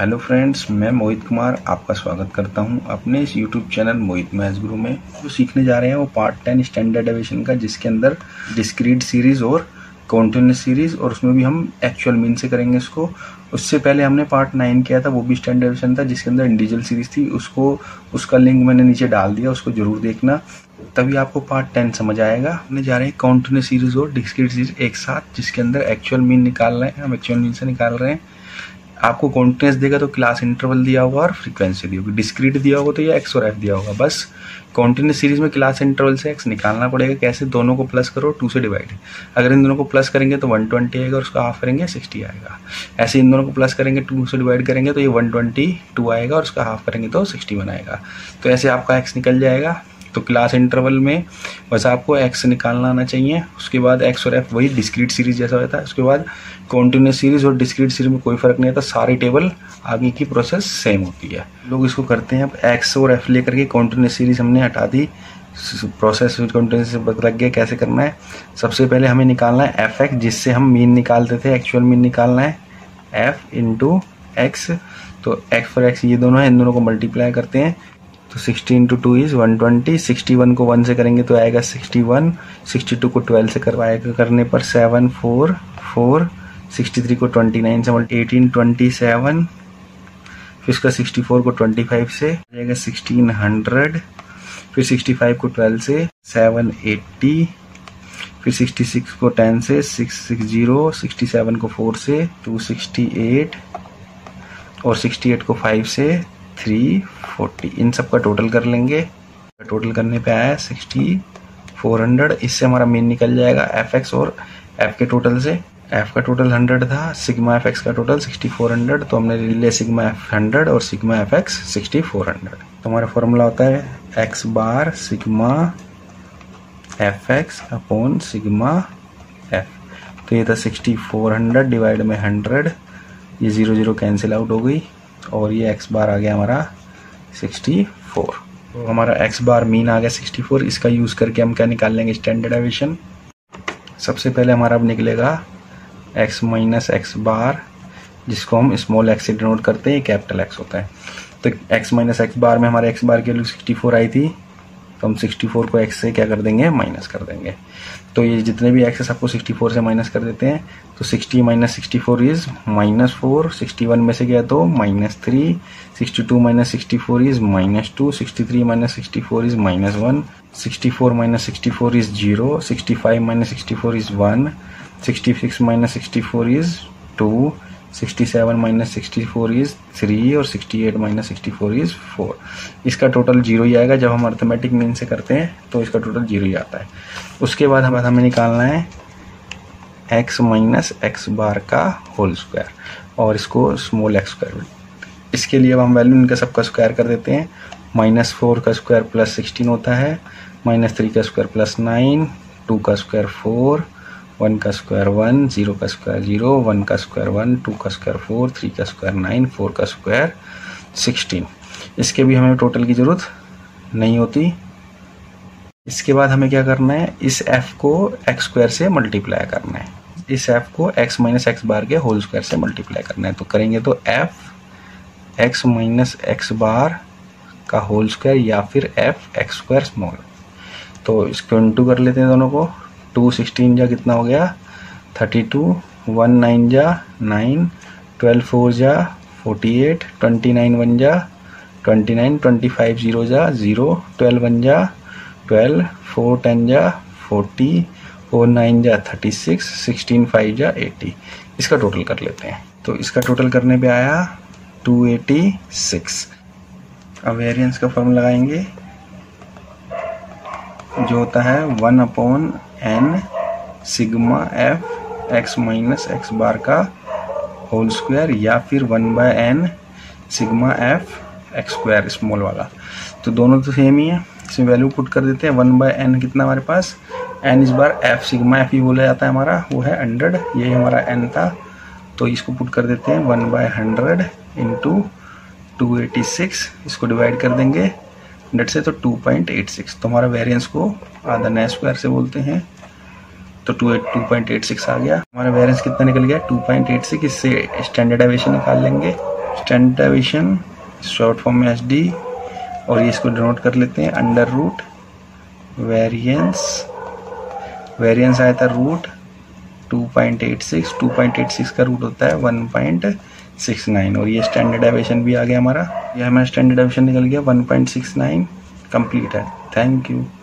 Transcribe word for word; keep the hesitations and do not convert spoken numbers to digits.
Hello friends, मैं मोहित कुमार आपका स्वागत करता हूं अपने इस यूट्यूब चैनल मोहित मैथ्स गुरु में। जो सीखने जा रहे हैं वो पार्ट टेन स्टैंडर्ड डेविएशन का, जिसके अंदर डिस्क्रीट सीरीज और कॉन्टिन्यूस सीरीज, और उसमें भी हम एक्चुअल मीन से करेंगे इसको। उससे पहले हमने पार्ट नाइन किया था, वो भी स्टैंडर्ड डेविएशन था, जिसके अंदर इंडिविजुअल सीरीज थी। उसको उसका लिंक मैंने नीचे डाल दिया, उसको जरूर देखना, तभी आपको पार्ट टेन समझ आएगा। हमने जा रहे हैं कॉन्टिन्यूस सीरीज और डिस्क्रीट सीरीज एक साथ, जिसके अंदर एक्चुअल मीन निकाल रहे हैं। हम एक्चुअल मीन से निकाल रहे हैं। आपको कॉन्टिन्यूस देगा तो क्लास इंटरवल दिया होगा और फ्रीक्वेंसी दी होगी। डिस्क्रीट दिया होगा तो ये एक्स और एफ दिया होगा। बस कॉन्टिन्यूस सीरीज में क्लास इंटरवल से एक्स निकालना पड़ेगा। कैसे? दोनों को प्लस करो, टू से डिवाइड। अगर इन दोनों को प्लस करेंगे तो वन ट्वेंटी आएगा और उसका हाफ करेंगे सिक्सटी आएगा। ऐसे इन दोनों को प्लस करेंगे, टू से डिवाइड करेंगे तो ये वन ट्वेंटी टू आएगा और उसका हाफ करेंगे तो सिक्सटी वन आएगा। तो ऐसे आपका एक्स निकल जाएगा। तो क्लास इंटरवल में बस आपको एक्स निकालना आना चाहिए। उसके बाद एक्स और एफ वही डिस्क्रीट सीरीज जैसा होता है। उसके बाद कॉन्टिन्यूस सीरीज और डिस्क्रीट सीरीज में कोई फर्क नहीं आता, सारी टेबल आगे की प्रोसेस सेम होती है। लोग इसको करते हैं। अब एक्स और एफ लेकर के कॉन्टिन्यूस सीरीज हमने हटा दी, प्रोसेस कॉन्टिन्यूस से पता लग गया कैसे करना है। सबसे पहले हमें निकालना है एफ एक्स, जिससे हम मीन निकालते थे, एक्चुअल मीन निकालना है एफ इंटू एक्स। तो एक्स फॉर एक्स ये दोनों है, इन दोनों को मल्टीप्लाई करते हैं तो sixty into two is one twenty. Sixty one को वन से करेंगे तो आएगा सिक्सटी वन। सिक्सटी टू को ट्वेल्व से करवाएगा करने पर seven four four. Sixty three को ट्वेंटी नाइन से एटीन ट्वेंटी सेवन। फिर इसका सिक्सटी फोर को ट्वेंटी फाइव से आएगा सिक्सटीन हंड्रेड। फिर सिक्सटी फाइव को ट्वेल्व से सेवन एट्टी। फिर सिक्सटी सिक्स को टेन से six six zero. Sixty seven को फोर से टू सिक्सटी एट और सिक्सटी एट को फाइव से थ्री फोर्टी। इन सब का टोटल कर लेंगे। टोटल करने पे आया सिक्सटी फोर हंड्रेड। इससे हमारा मीन निकल जाएगा एफ एक्स और एफ के टोटल से। एफ का टोटल हंड्रेड था, सिग्मा एफ एक्स का टोटल सिक्सटी फोर हंड्रेड। तो हमने ले लिया सिग्मा एफ हंड्रेड और sigma f x sixty four hundred. तो हमारा फॉर्मूला होता है x bar sigma f x upon sigma f. तो ये था सिक्सटी फोर हंड्रेड डिवाइड में हंड्रेड। ये जीरो जीरो कैंसिल आउट हो गई और ये x बार आ गया हमारा सिक्सटी फोर। तो हमारा x बार मीन आ गया सिक्सटी फोर। इसका यूज़ करके हम क्या निकाल लेंगे? Standard deviation. सबसे पहले हमारा अब निकलेगा x माइनस एक्स बार, जिसको हम स्मॉल x से डिनोट करते हैं, कैपिटल X होता है। तो x माइनस एक्स बार में हमारे x बार की वैल्यू सिक्सटी फोर आई थी, तो हम सिक्सटी फोर को x से क्या कर देंगे? माइनस कर देंगे। तो ये जितने भी x है सबको सिक्सटी फोर से माइनस कर देते हैं। तो sixty minus sixty four is minus four. Sixty one में से गया तो minus three. Sixty two minus sixty four is minus two. Sixty three minus sixty four is minus one. Sixty four minus sixty four is zero. Sixty five minus sixty four is one. Sixty six minus sixty four is two. Sixty seven minus sixty four is three और sixty eight minus sixty four is four. इसका total zero ही आएगा। जब हम arithmetic mean से करते हैं तो इसका टोटल जीरो ही आता है। उसके बाद हमें हमें निकालना है x माइनस एक्स बार का होल स्क्वायर और इसको स्मॉल एक्स स्क्वायर। इसके लिए अब हम वैल्यू इनका सबका स्क्वायर कर देते हैं। माइनस फोर का स्क्वायर प्लस सिक्सटीन होता है, माइनस थ्री का स्क्वायर प्लस नाइन, टू का स्क्वायर फोर, वन का स्क्वायर वन, जीरो का स्क्वायर जीरो, वन का स्क्वायर वन, टू का स्क्वायर फोर, थ्री का स्क्वायर नाइन, फोर का स्क्वायर सिक्सटीन। इसके भी हमें टोटल की जरूरत नहीं होती। इसके बाद हमें क्या करना है? इस f को एक्स स्क्वायर से मल्टीप्लाई करना है। इस f को x माइनस एक्स बार के होल स्क्वायर से मल्टीप्लाई करना है। तो करेंगे तो f x minus x bar का होल स्क्वायर या फिर f एक्स स्क्वायर स्मॉल। तो इसको इंटू कर लेते हैं दोनों को। टू सिक्सटीन जा कितना हो गया? Thirty two. वन नाइन जा नाइन। ट्वेल्व फोर जा forty eight. Twenty nine one जा twenty nine. Twenty five zero जा जीरो। ट्वेल्व वन जा ट्वेल्व। फोर टेन जा फोर्टी। फोर नाइन जा थर्टी सिक्स। सिक्सटीन फाइव जा एटी। इसका total कर लेते हैं। तो इसका टोटल करने पे आया टू एटी सिक्स। अब वेरिएंस का फॉर्मूला लगाएंगे, जो होता है one upon n sigma f x minus x bar का होल स्क्वायर या फिर one by n sigma f x square small वाला। तो दोनों तो सेम ही है। इसमें वैल्यू पुट कर देते हैं। वन बाय एन कितना हमारे पास? एन इस बार एफ सिग्मा एफ ही बोला जाता है हमारा, वो है हंड्रेड। यही हमारा एन था, तो इसको पुट कर देते हैं one by hundred into two eighty six. इसको डिवाइड कर देंगे हंड्रेड से तो टू पॉइंट एट सिक्स। तो हमारा वेरिएंस को आधा नए स्क्वायर से बोलते हैं। तो two two point eight six आ गया। हमारा वेरिएंस कितना निकल गया? Two point eight six. इससे स्टैंडर्ड डेविएशन निकाल लेंगे। स्टैंडर्ड डेविएशन शॉर्ट फॉर्म में एस डी, और ये इसको डिनोट कर लेते हैं अंडर रूट वेरिएंस। वेरिएंस आया था root two point eight six, two point eight six का रूट होता है वन पॉइंट सिक्स नाइन, और ये स्टैंडर्ड डेविएशन भी आ गया हमारा। ये हमारा स्टैंडर्ड डेविएशन निकल गया one point six nine, complete है। Thank you.